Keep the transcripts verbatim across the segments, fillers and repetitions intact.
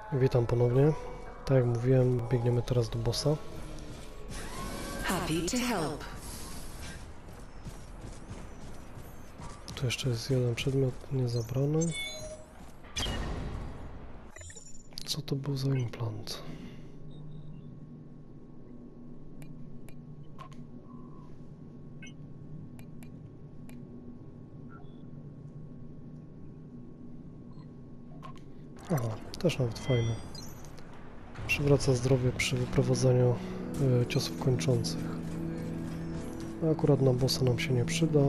Witam ponownie. Tak jak mówiłem, biegniemy teraz do bossa. Happy to help. Tu jeszcze jest jeden przedmiot niezabrany. Co to był za implant? Aha, też nawet fajne. Przywraca zdrowie przy wyprowadzaniu y, ciosów kończących. A akurat na bossa nam się nie przyda.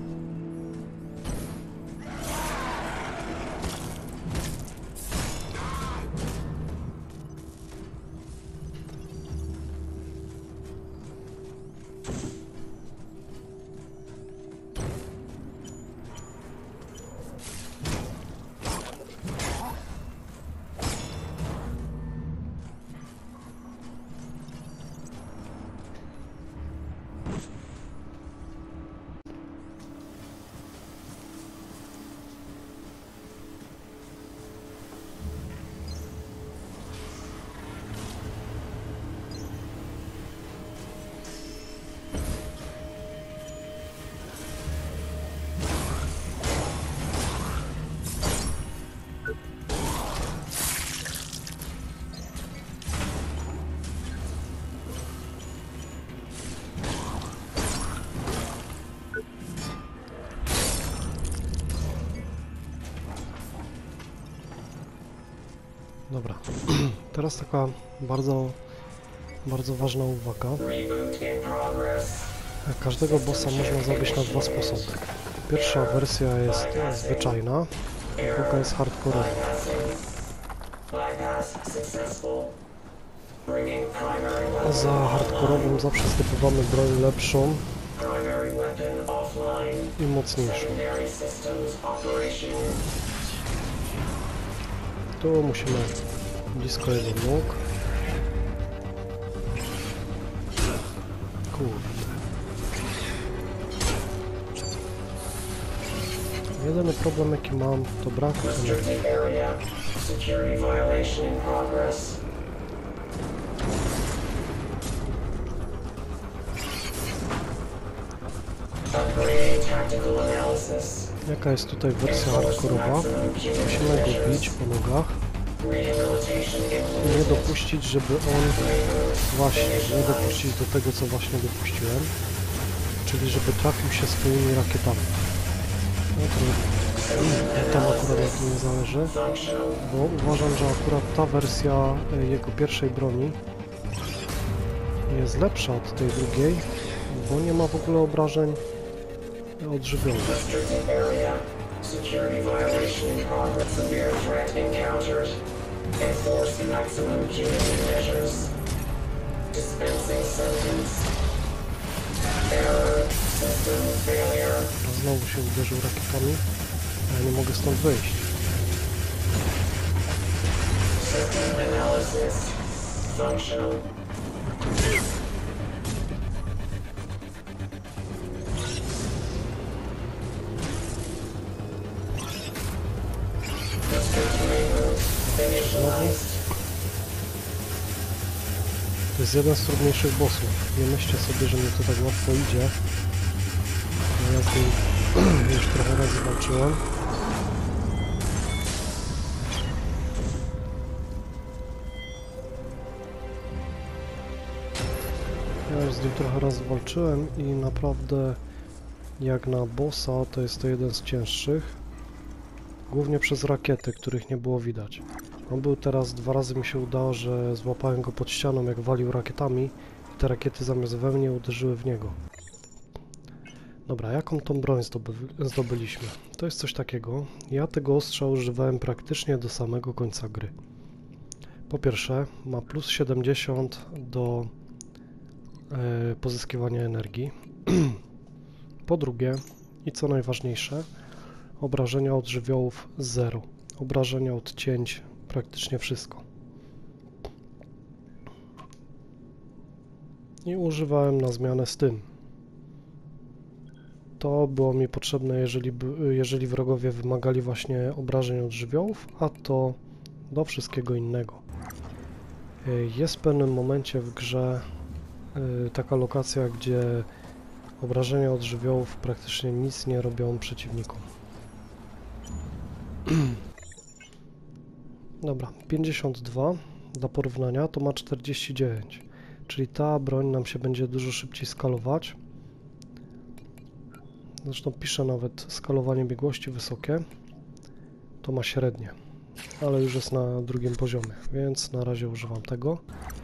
Dobra, teraz taka bardzo, bardzo ważna uwaga. Każdego bossa można zabić na dwa sposoby. Pierwsza wersja jest zwyczajna, druga jest hardkorowa. Za hardkorową zawsze zdobywamy broń lepszą i mocniejszą. Tu musimy blisko jego nóg. Kurde. Jedyny problem jaki mam to brak energii. Jaka jest tutaj wersja hardkorowa? Musimy go bić po nogach i nie dopuścić, żeby on właśnie, nie dopuścić do tego, co właśnie dopuściłem, czyli żeby trafił się swoimi rakietami. No to tam akurat na tym nie zależy, bo uważam, że akurat ta wersja jego pierwszej broni jest lepsza od tej drugiej, bo nie ma w ogóle obrażeń odżywionych. Security violation in progress. Severe threat encountered. Enforce maximum immunity measures. Dispensing sentence. Error. System failure. Znowu się uderzył rakietami, a ja nie mogę stąd wyjść. System analysis. Functional. To jest jeden z trudniejszych bossów. Nie myślcie sobie, że mi to tak łatwo idzie. Ja z nim już trochę razy walczyłem. Ja już z nim trochę razy walczyłem i naprawdę jak na bossa to jest to jeden z cięższych. Głównie przez rakiety, których nie było widać. On był teraz, dwa razy mi się udało, że złapałem go pod ścianą, jak walił rakietami i te rakiety zamiast we mnie uderzyły w niego. Dobra, jaką tą broń zdoby zdobyliśmy? To jest coś takiego. Ja tego ostrza używałem praktycznie do samego końca gry. Po pierwsze, ma plus siedemdziesiąt do e, pozyskiwania energii. Po drugie, i co najważniejsze, obrażenia od żywiołów zero. Obrażenia od cięć praktycznie wszystko. I używałem na zmianę z tym. To było mi potrzebne, jeżeli, jeżeli wrogowie wymagali właśnie obrażeń od żywiołów, a to do wszystkiego innego. Y, Jest w pewnym momencie w grze y, taka lokacja, gdzie obrażenia od żywiołów praktycznie nic nie robią przeciwnikom. Dobra, pięćdziesiąt dwa dla porównania to ma czterdzieści dziewięć, czyli ta broń nam się będzie dużo szybciej skalować. Zresztą piszę nawet skalowanie biegłości wysokie, to ma średnie, ale już jest na drugim poziomie, więc na razie używam tego.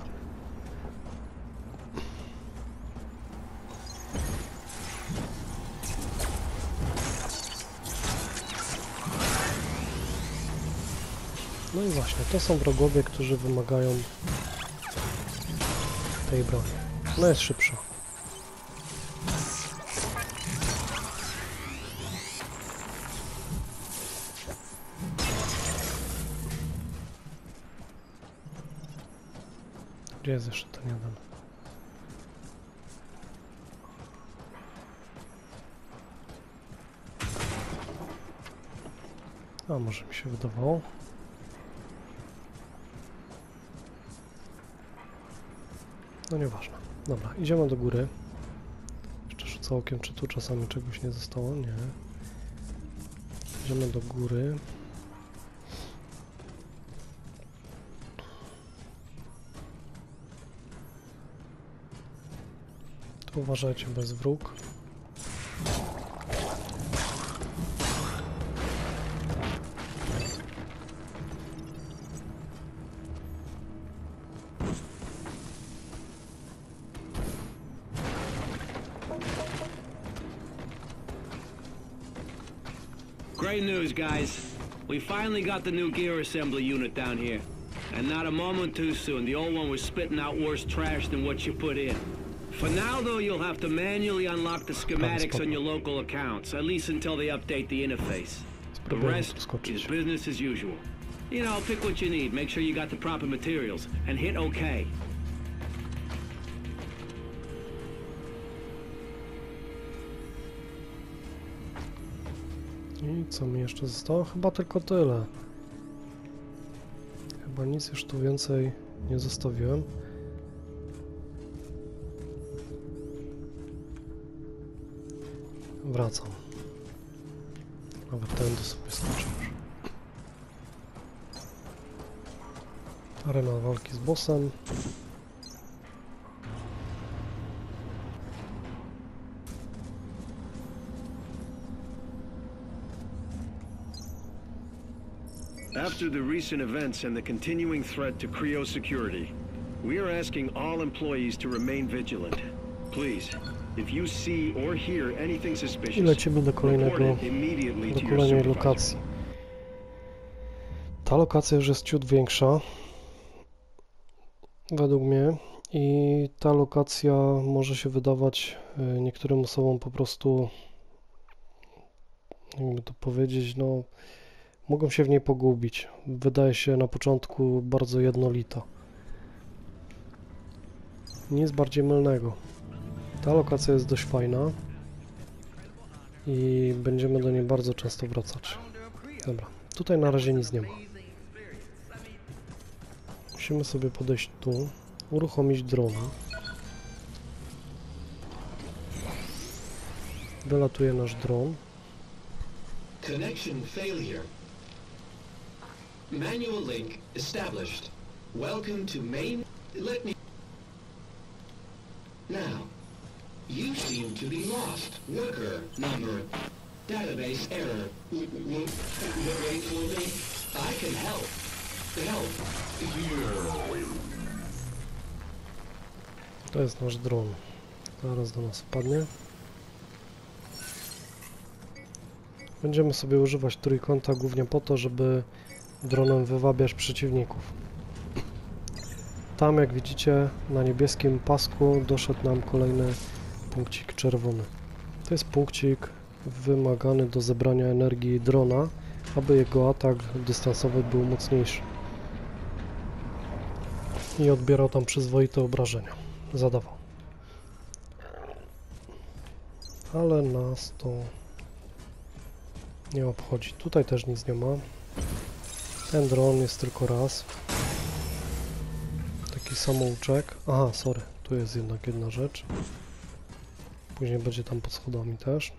No i właśnie, to są wrogowie, którzy wymagają tej broni. No jest szybsza. Gdzie jest jeszcze ten jeden? A może mi się wydawało? No nieważne. Dobra, idziemy do góry. Jeszcze rzucę okiem, czy tu czasami czegoś nie zostało? Nie. Idziemy do góry. Tu uważajcie, bez wróg. Great news, guys. We finally got the new gear assembly unit down here. And not a moment too soon. The old one was spitting out worse trash than what you put in. For now, though, you'll have to manually unlock the schematics on your local accounts, at least until they update the interface. The rest is business as usual. You know, pick what you need, make sure you got the proper materials, and hit OK. I co mi jeszcze zostało? Chyba tylko tyle. Chyba nic już tu więcej nie zostawiłem. Wracam. Nawet tędy sobie skoczę już. Arena walki z bossem. After the recent events and the continuing threat to Creo security, we are asking all employees to remain vigilant. Please, if you see or hear anything I suspicious, lecimy do kolejnego, report it immediately do to your kolejnej supervisor. lokacji. Ta lokacja już jest ciut większa, według mnie, i ta lokacja może się wydawać y, niektórym osobom po prostu, jakby to powiedzieć, no mogą się w niej pogubić. Wydaje się na początku bardzo jednolita. Nic bardziej mylnego. Ta lokacja jest dość fajna i będziemy do niej bardzo często wracać. Dobra, tutaj na razie nic nie ma. Musimy sobie podejść tu, uruchomić dron. Wylatuje nasz dron. Connection failure. Manual link established. Welcome to main... Let me... Now, you seem to be lost. Worker number. Database error. W- w- w- Wait for me. I can help. Help. To jest nasz dron. Zaraz do nas wpadnie. Będziemy sobie używać trójkąta głównie po to, żeby dronem wywabiać przeciwników. Tam, jak widzicie, na niebieskim pasku doszedł nam kolejny punkcik czerwony. To jest punkcik wymagany do zebrania energii drona, aby jego atak dystansowy był mocniejszy. I odbierał tam przyzwoite obrażenia. Zadawał. Ale nas to nie obchodzi. Tutaj też nic nie ma. Ten dron jest tylko raz. Taki samouczek. Aha, sorry, tu jest jednak jedna rzecz. Później będzie tam pod schodami też.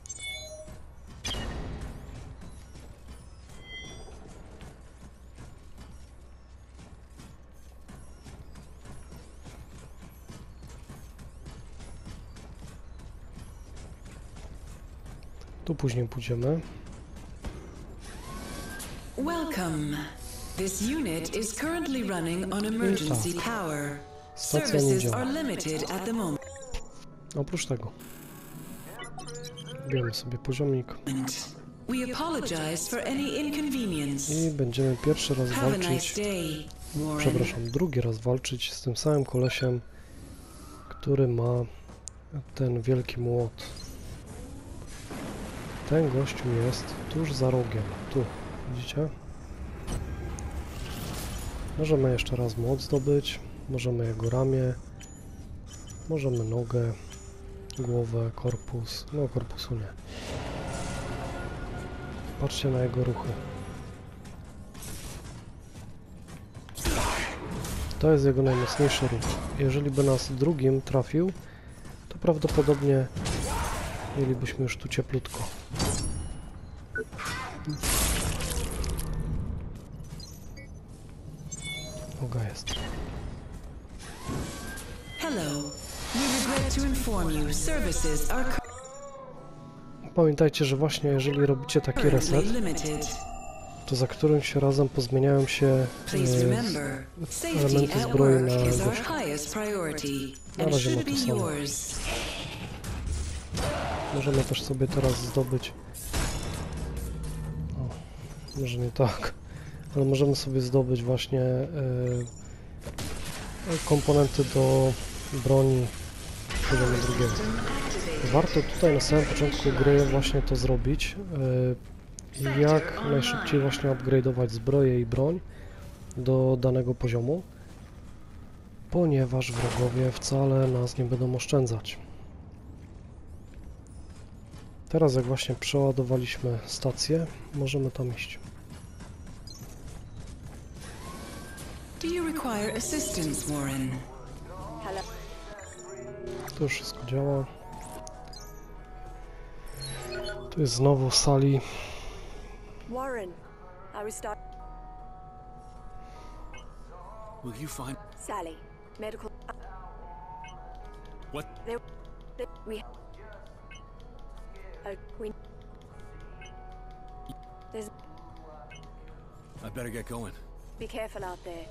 Tu później pójdziemy. Welcome. This unit is currently running on emergency power. Stacja nie Services działa. are limited at the moment. Oprócz tego. Bierzemy sobie poziomik. We apologize for any inconvenience. I będziemy pierwszy raz Have a nice walczyć, day, Warren. przepraszam, drugi raz walczyć z tym samym kolesiem, który ma ten wielki młot. Ten gościu jest tuż za rogiem. Tu, widzicie? Możemy jeszcze raz młot zdobyć, możemy jego ramię, możemy nogę, głowę, korpus, no korpusu nie. Patrzcie na jego ruchy. To jest jego najmocniejszy ruch. Jeżeli by nas drugim trafił, to prawdopodobnie mielibyśmy już tu cieplutko. Noga jest. Hello. We regret to inform you services are Pamiętajcie, że właśnie jeżeli robicie taki currently reset, limited. to za którymś razem pozmieniają się Please e, remember, safety elementy at zbroi work na is our gościa. highest priority Na and razie ma should to be samo. yours. Możemy też sobie teraz zdobyć... O, może nie tak, ale możemy sobie zdobyć właśnie e, komponenty do broni poziomu drugiego. Warto tutaj na samym początku gry właśnie to zrobić e, i jak najszybciej właśnie upgrade'ować zbroję i broń do danego poziomu, ponieważ wrogowie wcale nas nie będą oszczędzać. Teraz jak właśnie przeładowaliśmy stację, możemy tam iść. Do you require assistance, Warren? Tu już wszystko działa. Tu jest znowu sali. Warren, I was start. Will you find Sally, medical. what? There, there we. Uh, we. There's. I better get going. Be careful out there.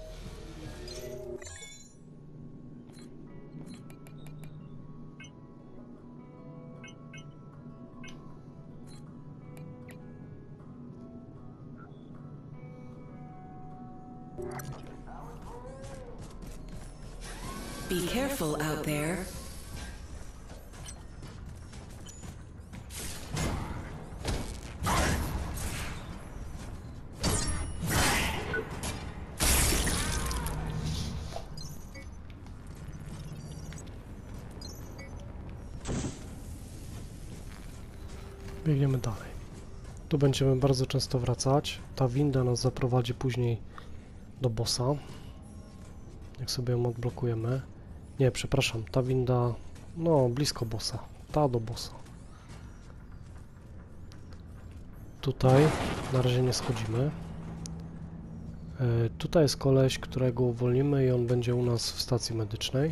Be careful out there. Biegniemy dalej. Tu będziemy bardzo często wracać. Ta winda nas zaprowadzi później do bossa. Jak sobie ją odblokujemy. Nie, przepraszam, ta winda, no blisko bossa. Ta do bossa. Tutaj na razie nie schodzimy. Yy, tutaj jest koleś, którego uwolnimy i on będzie u nas w stacji medycznej.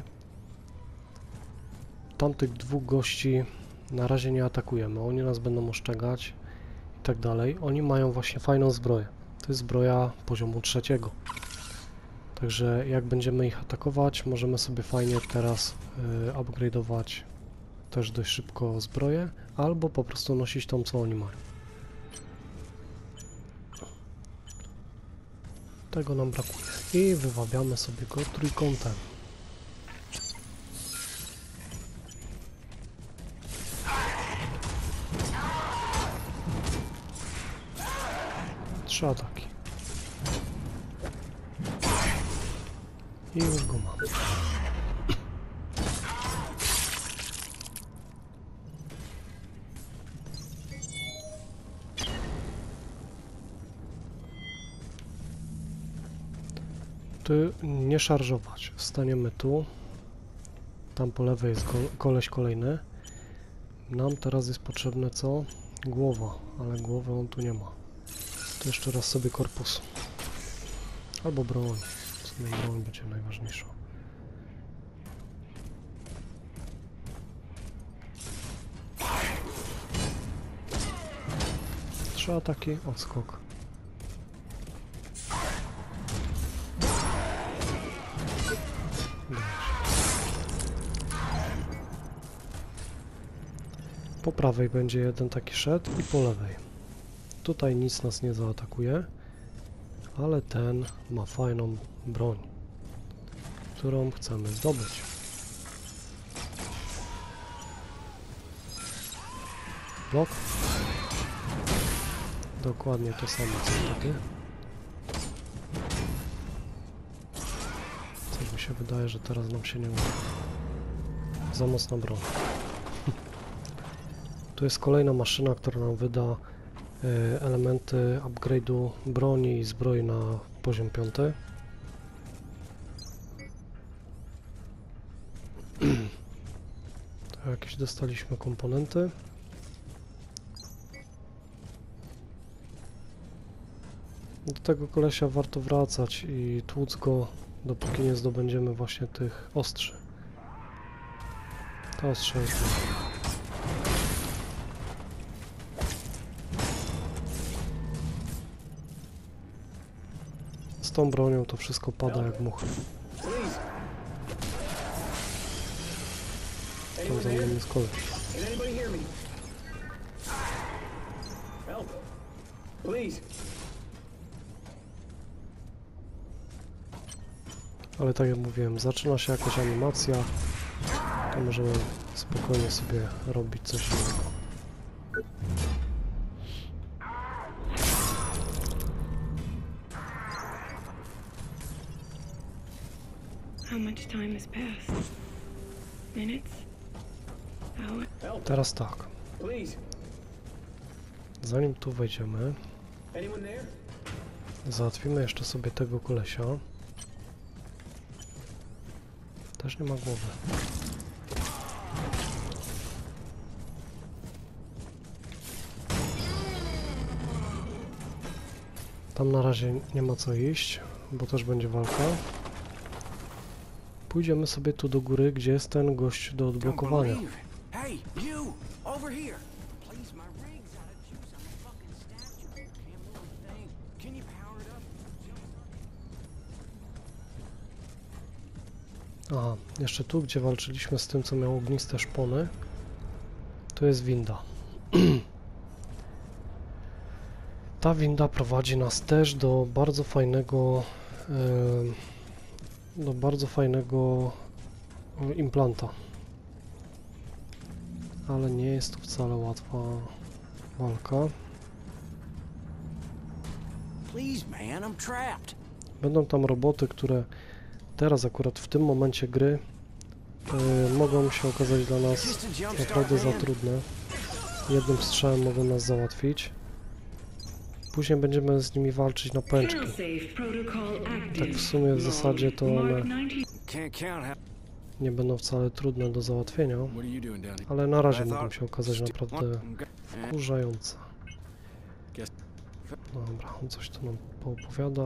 Tamtych dwóch gości na razie nie atakujemy, oni nas będą oszczędzać i tak dalej. Oni mają właśnie fajną zbroję. To jest zbroja poziomu trzeciego. Także jak będziemy ich atakować, możemy sobie fajnie teraz y, upgrade'ować też dość szybko zbroję, albo po prostu nosić tą, co oni mają. Tego nam brakuje. I wywabiamy sobie go trójkątem. Trzy ataki. I już go mamy. Tu nie szarżować. Staniemy tu. Tam po lewej jest ko koleś kolejny. Nam teraz jest potrzebne co? Głowa, ale głowy on tu nie ma. To jeszcze raz sobie korpus. Albo broń. W sumie broń będzie najważniejsza. Trzy ataki, odskok. Po prawej będzie jeden taki szedł i po lewej. Tutaj nic nas nie zaatakuje, ale ten ma fajną broń, którą chcemy zdobyć. Blok. Dokładnie to samo co wtedy. Coś mi się wydaje, że teraz nam się nie uda. Za mocna broń. Tu jest kolejna maszyna, która nam wyda y, elementy upgrade'u broni i zbroi na poziom piąty. Tu jakieś dostaliśmy komponenty. Do tego kolesia warto wracać i tłuc go, dopóki nie zdobędziemy właśnie tych ostrzy. To ostrze jest. Z tą bronią to wszystko pada jak muchy. Tam za mną jest koleś. Ale tak jak mówiłem, zaczyna się jakaś animacja, to możemy spokojnie sobie robić coś innego. How much time has passed? Minutes? Hours? Teraz tak. Zanim tu wejdziemy, załatwimy jeszcze sobie tego kolesia. Też nie ma głowy. Tam na razie nie ma co iść, bo też będzie walka. Pójdziemy sobie tu do góry, gdzie jest ten gość do odblokowania. Aha, jeszcze tu, gdzie walczyliśmy z tym, co miało ogniste szpony, to jest winda. Ta winda prowadzi nas też do bardzo fajnego yy, do bardzo fajnego implanta. Ale nie jest to wcale łatwa walka. Będą tam roboty, które teraz akurat w tym momencie gry yy, mogą się okazać dla nas naprawdę za trudne. Jednym strzałem mogą nas załatwić. Później będziemy z nimi walczyć na pęczki. Tak w sumie w zasadzie to one nie będą wcale trudne do załatwienia, ale na razie mogą się okazać naprawdę wkurzające. Dobra, on coś tu nam poopowiada.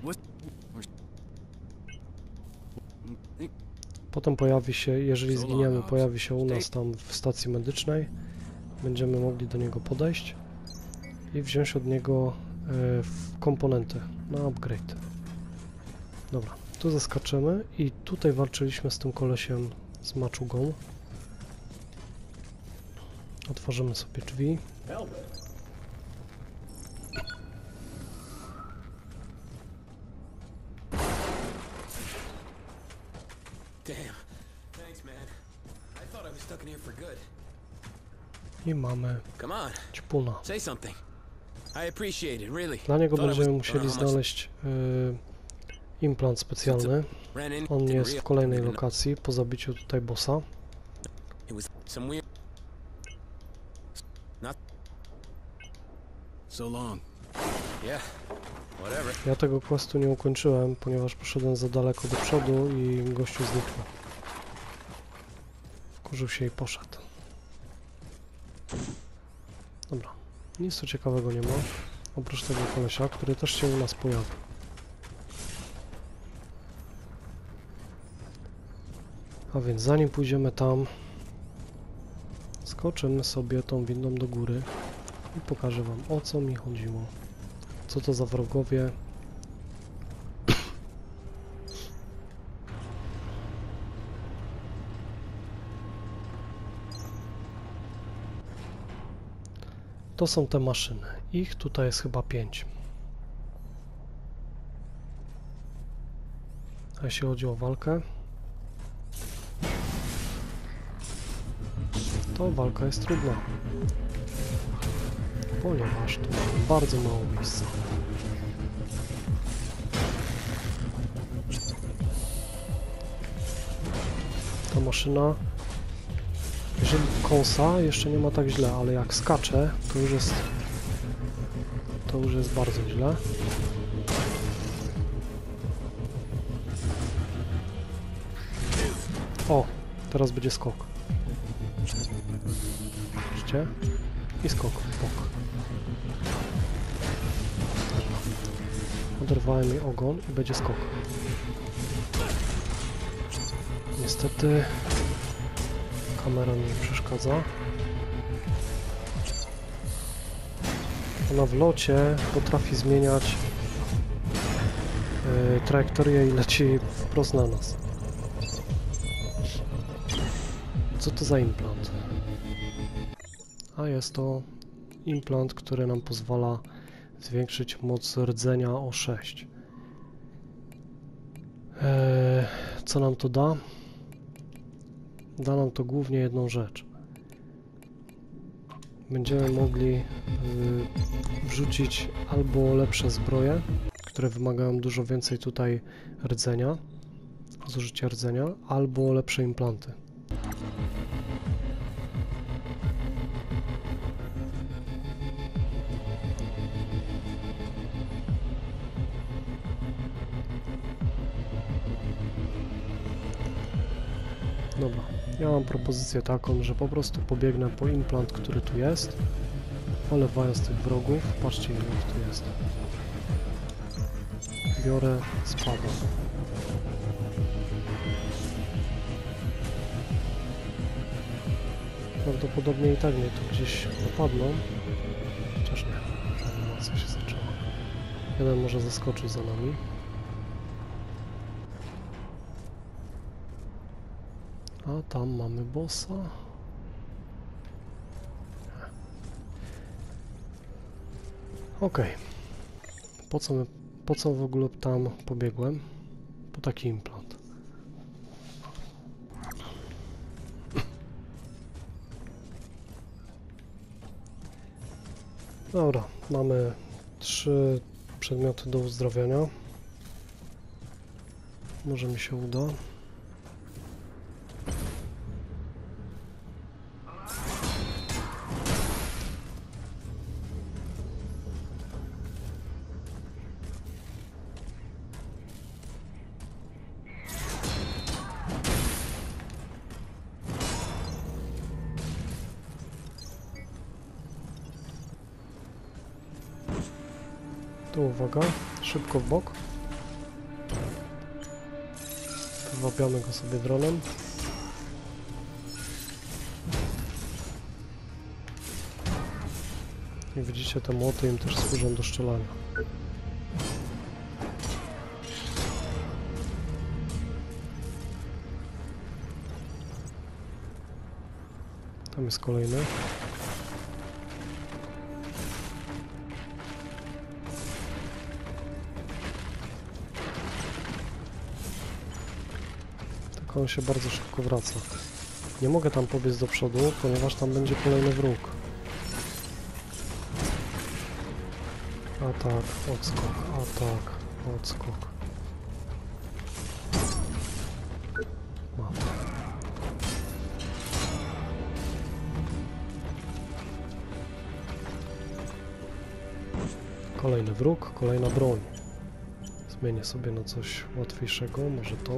Potem pojawi się, jeżeli zginiemy, pojawi się u nas tam w stacji medycznej. Będziemy mogli do niego podejść i wziąć od niego y, komponenty na upgrade. Dobra, tu zaskaczymy i tutaj walczyliśmy z tym kolesiem z maczugą. Otworzymy sobie drzwi. I mamy ćpuna. Dla niego będziemy musieli znaleźć y, implant specjalny. On jest w kolejnej lokacji, po zabiciu tutaj bossa. Whatever. Ja tego questu nie ukończyłem, ponieważ poszedłem za daleko do przodu i gościu zniknął. Wkurzył się i poszedł. Dobra, nic tu ciekawego nie ma, oprócz tego kolesia, który też się u nas pojawił. A więc zanim pójdziemy tam, skoczymy sobie tą windą do góry i pokażę wam, o co mi chodziło. Co to za wrogowie. To są te maszyny. Ich tutaj jest chyba pięć. A jeśli chodzi o walkę, to walka jest trudna, ponieważ tu mamy bardzo mało miejsca. Ta maszyna, jeżeli kąsa, jeszcze nie ma tak źle, ale jak skacze, to już jest to już jest bardzo źle. O, teraz będzie skok. Widzicie? I skok w bok. Oderwałem jej ogon i będzie skok. Niestety kamera mi przeszkadza. Ona w locie potrafi zmieniać yy, trajektorię i leci wprost na nas. Co to za implant? A jest to implant, który nam pozwala zwiększyć moc rdzenia o sześć. Eee, co nam to da? Da nam to głównie jedną rzecz. Będziemy mogli yy, wrzucić albo lepsze zbroje, które wymagają dużo więcej tutaj rdzenia, zużycia rdzenia, albo lepsze implanty. Dobra, ja mam propozycję taką, że po prostu pobiegnę po implant, który tu jest, olewając tych wrogów. Patrzcie, ile ich tu jest. Biorę, spadam. Prawdopodobnie i tak mnie tu gdzieś napadną, chociaż nie, animacja się zaczęła. Jeden może zaskoczyć za nami. A tam mamy bossa. Okej. Okay. Po co my, po co w ogóle tam pobiegłem? Po taki implant. Dobra, mamy trzy przedmioty do uzdrawiania. Może mi się uda. Tu uwaga, szybko w bok. Wyłapiamy go sobie dronem. I widzicie, te młoty im też służą do strzelania. Tam jest kolejny. On się bardzo szybko wraca. Nie mogę tam pobiec do przodu, ponieważ tam będzie kolejny wróg. Atak, odskok, atak, odskok. Mam. Kolejny wróg, kolejna broń. Zmienię sobie na coś łatwiejszego, może to.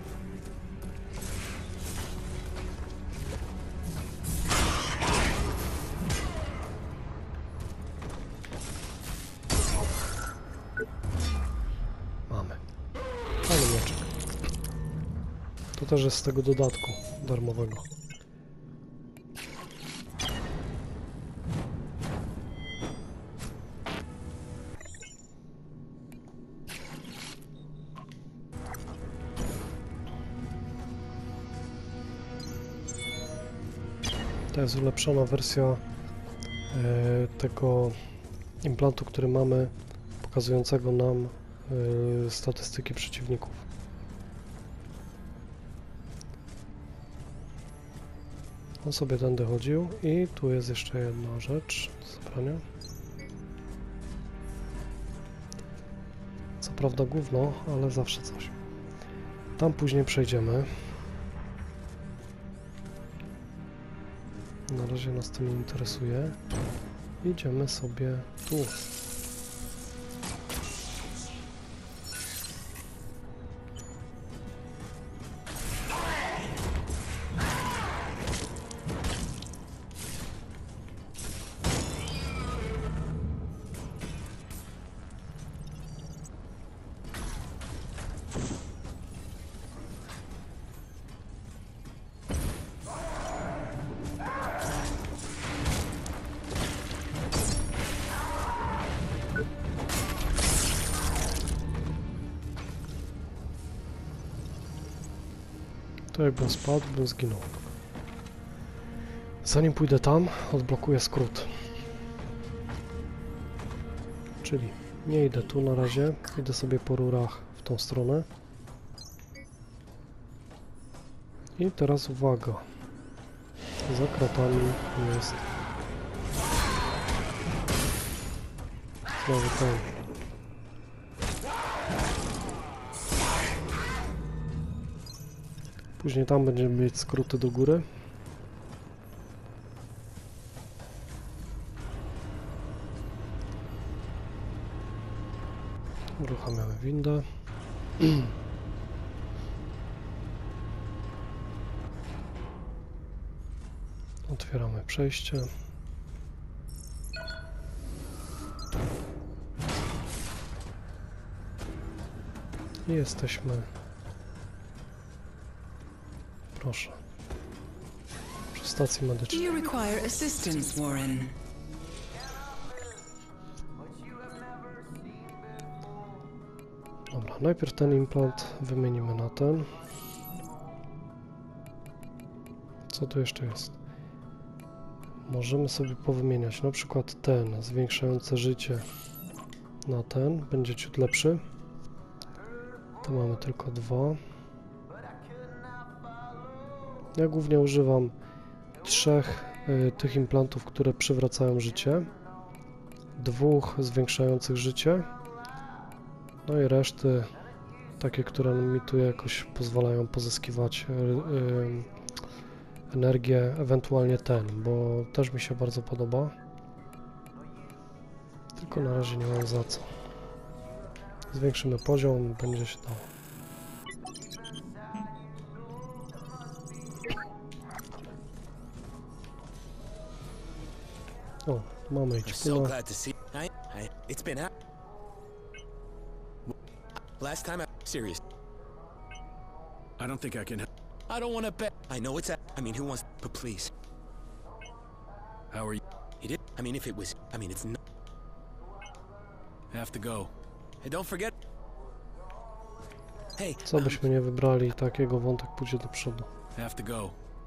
Mamy. Fajny mieczek. To też jest z tego dodatku darmowego. To jest ulepszona wersja e, tego implantu, który mamy, pokazującego nam e, statystyki przeciwników. On sobie tędy chodził i tu jest jeszcze jedna rzecz do zabrania. Co prawda gówno, ale zawsze coś. Tam później przejdziemy. Na razie nas to nie interesuje. Idziemy sobie tu. To jakbym spadł, bym zginął. Zanim pójdę tam, odblokuję skrót. Czyli nie idę tu na razie, idę sobie po rurach w tą stronę. I teraz uwaga. Za kratami jest znowu ten. Później tam będziemy mieć skróty do góry. Uruchamiamy windę. Otwieramy przejście. I jesteśmy. Proszę. Przy stacji Do medycznej. you require assistance, Warren? Dobra, najpierw ten implant wymienimy na ten. Co tu jeszcze jest? Możemy sobie powymieniać na przykład ten zwiększający życie na ten, będzie ciut lepszy. Tu mamy tylko dwa. Ja głównie używam trzech y, tych implantów, które przywracają życie, dwóch zwiększających życie, no i reszty takie, które mi tu jakoś pozwalają pozyskiwać y, y, energię, ewentualnie ten, bo też mi się bardzo podoba, tylko na razie nie mam za co. Zwiększymy poziom, będzie się dało. O, mamy ich So pula. glad to see. I, I, it's been out. Last time I serious. I don't think I can. I don't want to bet. I know it's. A, I mean, who wants? But please. How are you? He did. I mean, if it was. I mean, it's not. Have to go. Hey, don't forget. Hey. Co byśmy nie wybrali, takiego wątek pójdzie do przodu. Have to go.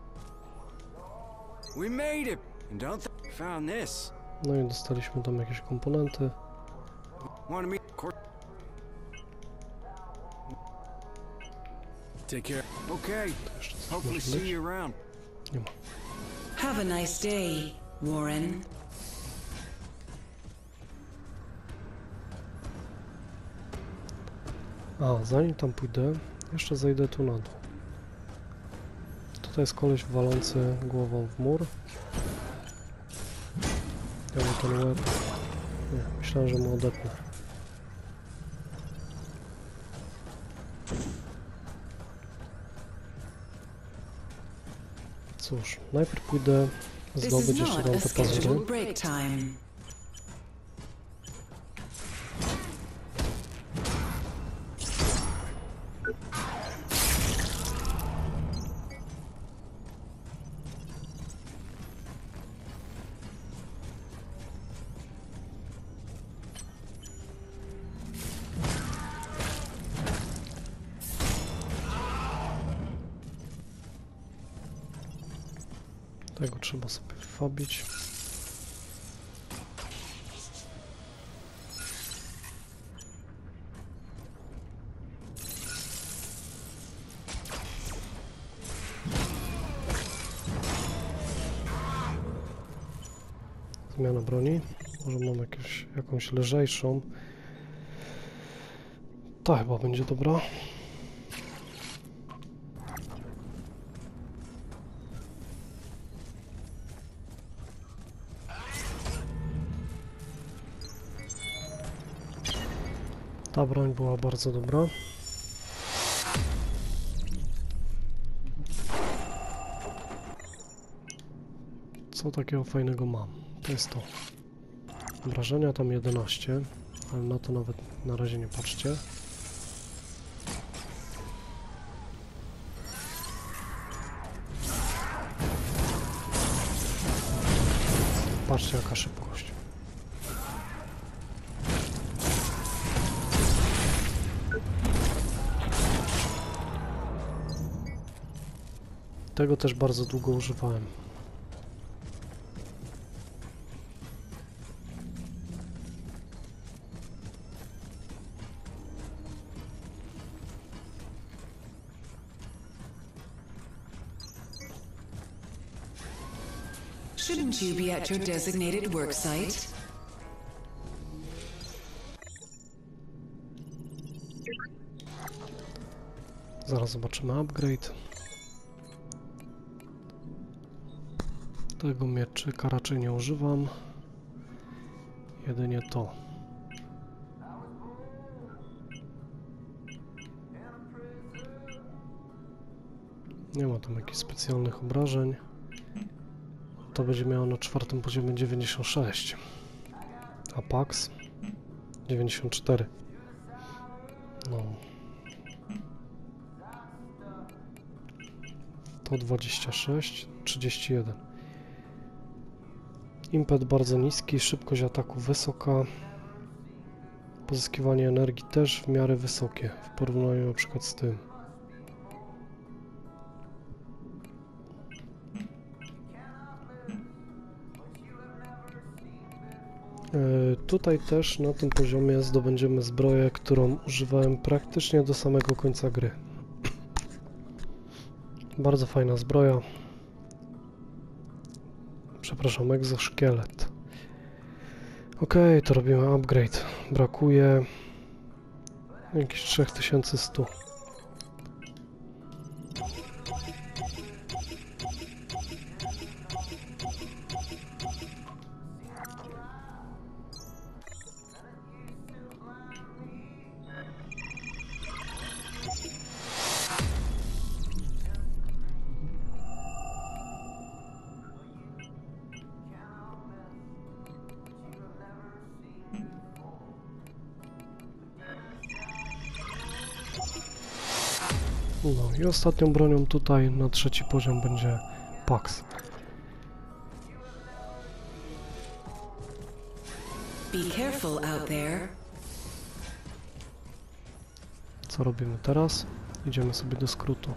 We made it. And don't th found this. No i dostaliśmy tam jakieś komponenty. Want me? Course. Take care. Okay. Hopefully see you around. Nie ma. Have a nice day, Warren. A, zanim tam pójdę, jeszcze zejdę tu na dół. Tutaj jest koleś walący głową w mur. Ja mu ten łeb... Nie, myślę, Myślałem, że mu odetnę. Cóż, najpierw pójdę This is zdobyć jeszcze not tam a te pazury. scheduled break time. Tego trzeba sobie wfabić. Zmiana broni. Może mam jakieś, jakąś lżejszą. Ta chyba będzie dobra. Ta broń była bardzo dobra. Co takiego fajnego mam? To jest to. Obrażenia tam jedenaście, ale na to nawet na razie nie patrzcie. Patrzcie jaka szybkość. Tego też bardzo długo używałem. Shouldn't you be at your designated work site? Zaraz zobaczymy upgrade. Tego mieczyka raczej nie używam. Jedynie to. Nie ma tam jakichś specjalnych obrażeń. To będzie miało na czwartym poziomie dziewięćdziesiąt sześć. Apax dziewięćdziesiąt cztery. No. To dwadzieścia sześć, trzydzieści jeden. Impet bardzo niski, szybkość ataku wysoka. Pozyskiwanie energii też w miarę wysokie w porównaniu na przykład z tym. Yy, tutaj też na tym poziomie zdobędziemy zbroję, którą używałem praktycznie do samego końca gry. Bardzo fajna zbroja. Przepraszam, egzoszkielet. Ok, to robimy upgrade. Brakuje jakieś trzy tysiące sto. No i ostatnią bronią tutaj na trzeci poziom będzie Pax. Be careful out there. Co robimy teraz? Idziemy sobie do skrótu.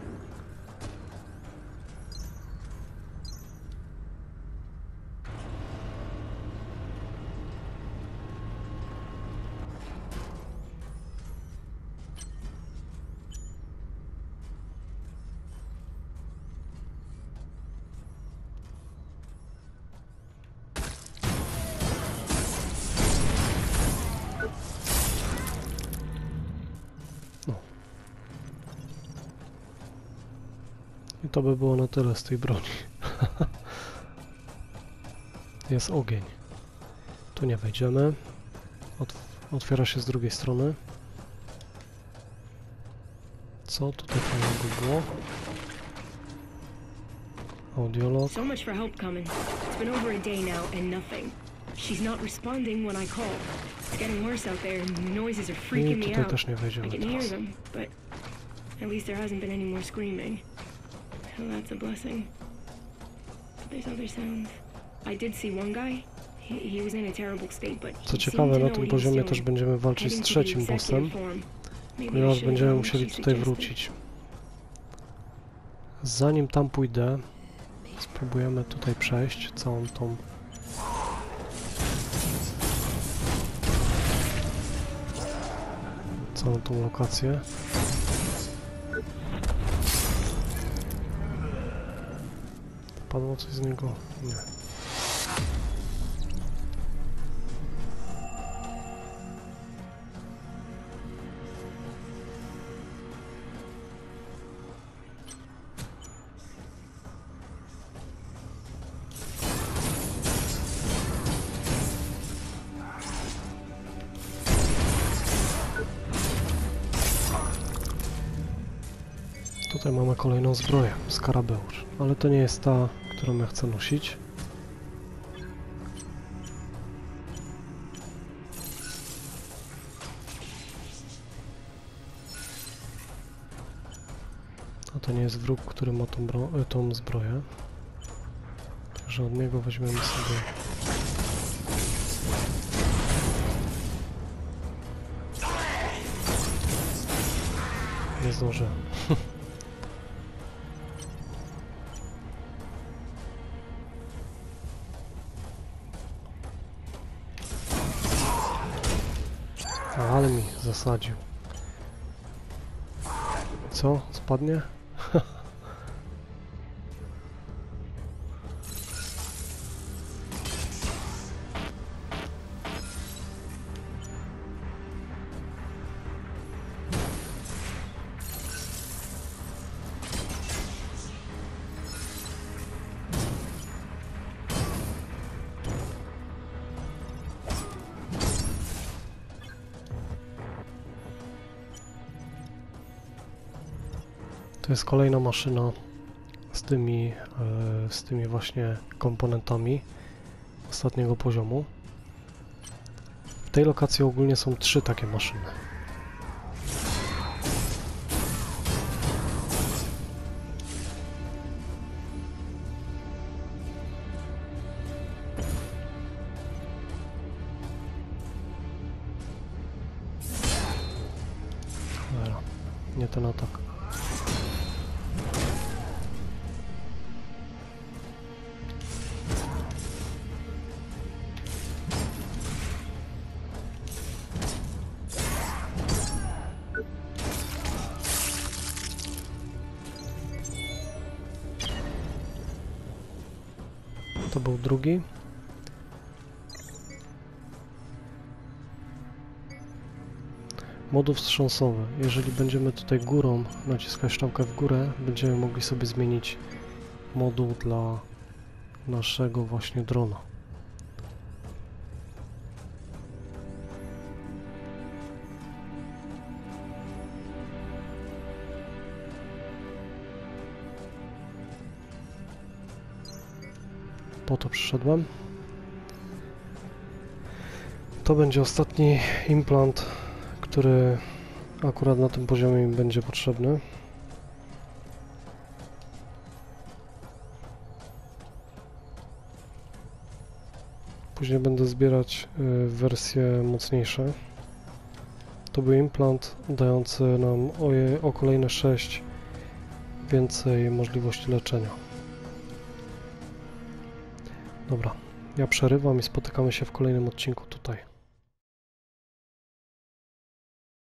I to by było na tyle z tej broni. Jest ogień. Tu nie wejdziemy. Ot otwiera się z drugiej strony. Co tutaj fajnego było? Audiolog. So much for help coming. It's been over a day now and nothing. She's not responding when I call. It's getting worse out there and the noises are freaking I me tutaj out. też nie I wejdziemy can hear teraz. them, but at least there hasn't been any more screaming. So that's a blessing. But there's other sounds. I did see one guy. He, he was in a terrible state, but Co he ciekawe, seemed to na know tym what he was poziomie doing. też będziemy walczyć z Heading to the trzecim executive bossem, forum. Maybe I ponieważ should będziemy go musieli what she tutaj suggested. wrócić. Zanim tam pójdę, spróbujemy tutaj przejść całą tą całą tą lokację. Padło coś z niego? Nie. Tutaj mamy kolejną zbroję, skarabeusz, ale to nie jest ta, którą ja chcę nosić. A to nie jest wróg, który ma tą, bro tą zbroję. Także od niego weźmiemy sobie... Nie zdążę. Ale mi zasadził. Co? Spadnie? To jest kolejna maszyna z tymi, e, z tymi właśnie komponentami ostatniego poziomu. W tej lokacji ogólnie są trzy takie maszyny. Dobra, nie ten atak. To był drugi. Moduł wstrząsowy. Jeżeli będziemy tutaj górą naciskać strzałkę w górę, będziemy mogli sobie zmienić moduł dla naszego właśnie drona. Po to przyszedłem. To będzie ostatni implant, który akurat na tym poziomie mi będzie potrzebny. Później będę zbierać y, wersje mocniejsze. To był implant dający nam o, je, o kolejne sześć więcej możliwości leczenia. Dobra, ja przerywam i spotykamy się w kolejnym odcinku tutaj.